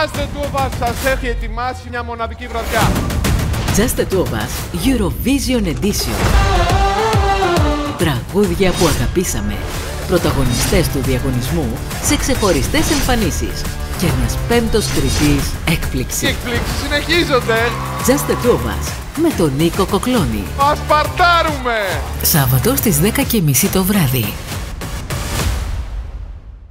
Just the Two of Us σας έχει ετοιμάσει μια μοναδική βραδιά. Just the Two of Us Eurovision Edition. Τραγούδια που αγαπήσαμε. Πρωταγωνιστές του διαγωνισμού σε ξεχωριστές εμφανίσεις. Και ένας πέμπτος κριτής έκπληξη. Οι εκπλήξεις συνεχίζονται. Just the Two of Us με τον Νίκο Κοκλώνη. Ας παρτάρουμε! Σάββατο στις 10:30 το βράδυ.